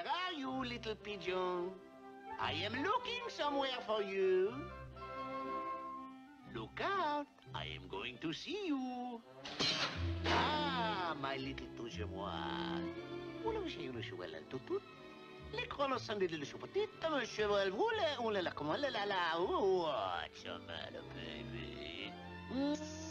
Where are you, little pigeon? I am looking somewhere for you. Look out. I am going to see you. Ah, my little touche-moi. ولو شيء شوال التوتوت. لكرون صندي للشوبتيت تم الشوال ولا لا لا لا لا لا. What's the matter, baby?